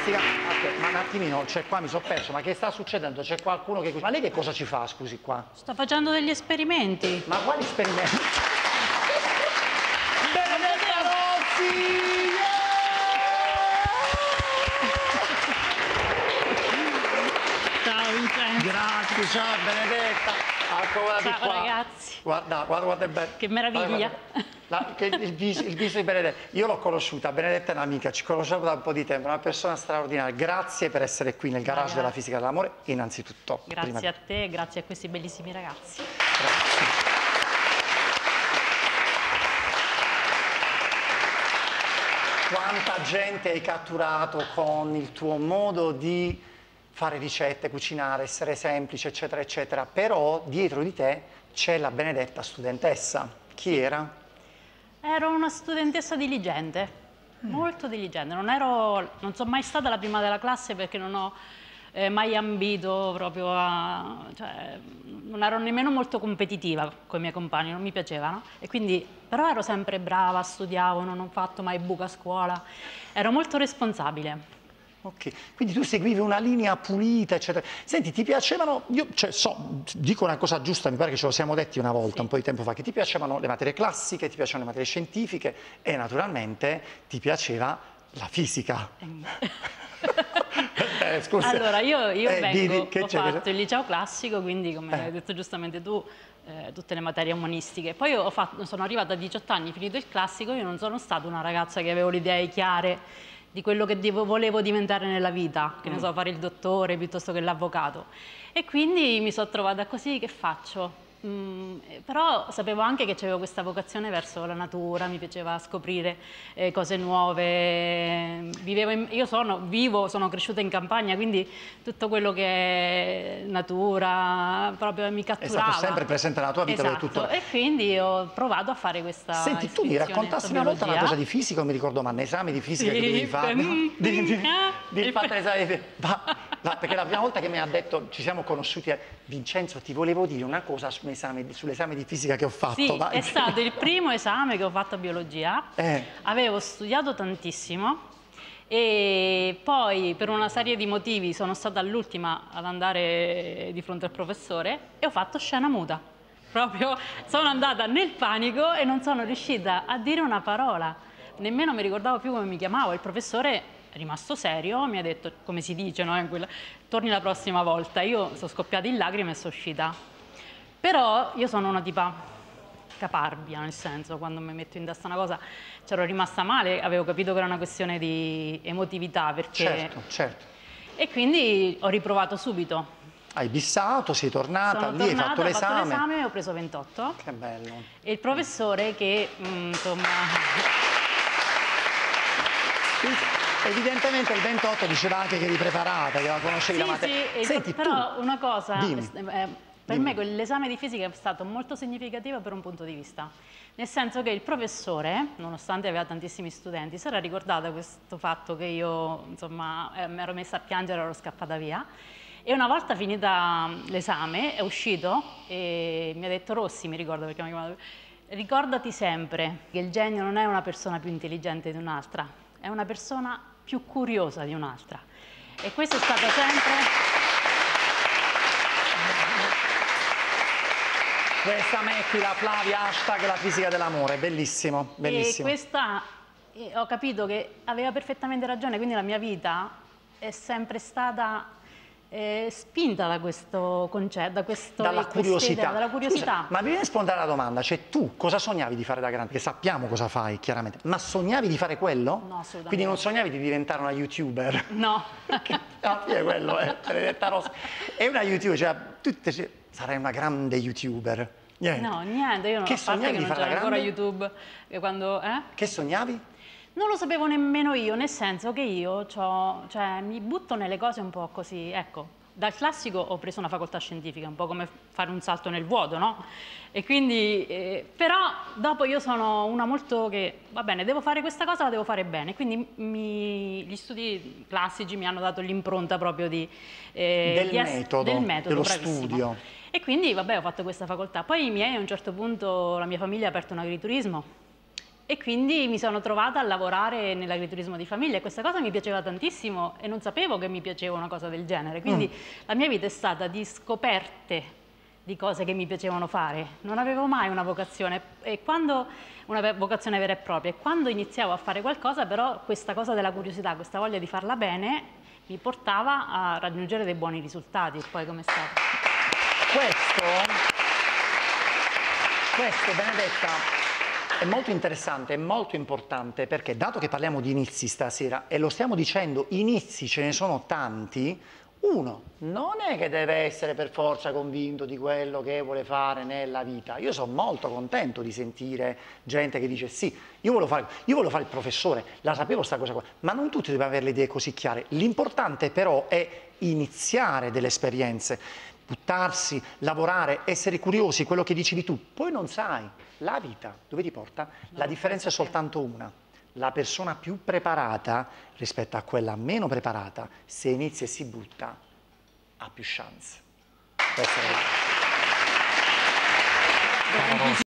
fisica. Ma un attimino, cioè qua mi sono perso, ma che sta succedendo? C'è qualcuno che... Ma lei che cosa ci fa, scusi, qua? Sto facendo degli esperimenti. Ma quali esperimenti? Benedetta Rossi! Ciao Vincenzo. Grazie, ciao Benedetta. Ciao qua. Ragazzi. Guarda è bello. Che meraviglia. Il viso di Benedetta. Io l'ho conosciuta, Benedetta è un'amica, ci conosciamo da un po' di tempo, una persona straordinaria. Grazie per essere qui nel garage della fisica dell'amore, innanzitutto. Grazie a te, grazie a questi bellissimi ragazzi. Grazie. Quanta gente hai catturato con il tuo modo di fare ricette, cucinare, essere semplice, eccetera, eccetera. Però dietro di te c'è la Benedetta studentessa. Chi era? Ero una studentessa diligente, molto diligente. Non sono mai stata la prima della classe perché non ho mai ambito proprio a... Cioè, non ero nemmeno molto competitiva con i miei compagni, non mi piacevano. E quindi, però ero sempre brava, studiavo, non ho fatto mai buca a scuola. Ero molto responsabile. Ok, quindi tu seguivi una linea pulita, eccetera. Senti, ti piacevano, dico una cosa giusta, mi pare che ce lo siamo detti una volta, un po' di tempo fa, che ti piacevano le materie classiche, ti piacevano le materie scientifiche e naturalmente ti piaceva la fisica. Scusa. Allora, io ho fatto il liceo classico, quindi come hai detto giustamente tu, tutte le materie umanistiche. Poi sono arrivata a 18 anni, finito il classico, io non sono stata una ragazza che avevo le idee chiare di quello che volevo diventare nella vita, che ne so, fare il dottore piuttosto che l'avvocato. E quindi mi sono trovata così, che faccio? Però sapevo anche che avevo questa vocazione verso la natura, mi piaceva scoprire cose nuove. Sono cresciuta in campagna, quindi tutto quello che è natura proprio mi catturava. È stato sempre presente nella tua vita. Esatto. Tutto... E quindi ho provato a fare questa Senti, tu mi raccontassi una volta una cosa di fisica, non mi ricordo, ma un esame di fisica che dovevi fare. Perché la prima volta che mi ha detto, ci siamo conosciuti, Vincenzo, ti volevo dire una cosa sull'esame di fisica che ho fatto. Sì, è stato il primo esame che ho fatto a biologia. Avevo studiato tantissimo e poi per una serie di motivi sono stata l'ultima ad andare di fronte al professore e ho fatto scena muta. Proprio sono andata nel panico e non sono riuscita a dire una parola. Nemmeno mi ricordavo più come mi chiamavo. Il professore è rimasto serio, mi ha detto, come si dice, no? Torni la prossima volta. Io sono scoppiata in lacrime e sono uscita. Però io sono una tipa caparbia, nel senso, quando mi metto in testa una cosa c'ero rimasta male, avevo capito che era una questione di emotività, perché... Certo. E quindi ho riprovato subito. Hai bissato, sei tornata, Hai fatto l'esame e ho preso 28. Che bello. E il professore che, insomma... Evidentemente il 28 diceva anche che eri preparata, che la conoscevi la materia. Sì, Senti, però una cosa, per me Dimmi. l'esame di fisica è stato molto significativo per un punto di vista, nel senso che il professore, nonostante aveva tantissimi studenti, si era ricordata questo fatto che io, insomma, mi ero messa a piangere e ero scappata via. E una volta finita l'esame è uscito e mi ha detto: Rossi, mi ricordo perché mi ha chiamato, ricordati sempre che il genio non è una persona più intelligente di un'altra, è una persona più curiosa di un'altra. E questo è stato sempre... Questa mettila, Flavia, hashtag la fisica dell'amore, bellissimo, bellissimo. E questa, ho capito che aveva perfettamente ragione, quindi la mia vita è sempre stata spinta da questo concetto, dalla curiosità. Dalla curiosità. Scusa, ma mi viene spontanea la domanda, cioè tu cosa sognavi di fare da grande? Perché sappiamo cosa fai, chiaramente, ma sognavi di fare quello? No, assolutamente. Quindi non sognavi di diventare una YouTuber? No. È quello, Benedetta Rossi. È una YouTuber, cioè, sarai una grande YouTuber. Niente. No, niente, io non che sognavi di fare da ancora grande? YouTube. Quando, Che sognavi? Non lo sapevo nemmeno io, nel senso che io mi butto nelle cose un po' così, ecco. Dal classico ho preso una facoltà scientifica, un po' come fare un salto nel vuoto, no? E quindi, però dopo io sono una molto che, va bene, devo fare questa cosa, la devo fare bene. Quindi gli studi classici mi hanno dato l'impronta proprio del metodo, dello bravissimo. studio. E quindi, vabbè, ho fatto questa facoltà. Poi i miei, a un certo punto, la mia famiglia ha aperto un agriturismo. E quindi mi sono trovata a lavorare nell'agriturismo di famiglia e questa cosa mi piaceva tantissimo e non sapevo che mi piaceva una cosa del genere. Quindi la mia vita è stata di scoperte di cose che mi piacevano fare. Non avevo mai una vocazione, una vocazione vera e propria. E quando iniziavo a fare qualcosa, però, questa cosa della curiosità, questa voglia di farla bene, mi portava a raggiungere dei buoni risultati. E poi com'è stato? Questo, Benedetta, è molto interessante, è molto importante, perché dato che parliamo di inizi stasera e lo stiamo dicendo, inizi ce ne sono tanti, uno non è che deve essere per forza convinto di quello che vuole fare nella vita. Io sono molto contento di sentire gente che dice sì, io volevo fare il professore, la sapevo sta cosa qua, ma non tutti devono avere le idee così chiare. L'importante però è iniziare delle esperienze, buttarsi, lavorare, essere curiosi, quello che dicevi tu. Poi non sai, la vita dove ti porta? La differenza è soltanto una. La persona più preparata rispetto a quella meno preparata, se inizia e si butta, ha più chance. Questa è la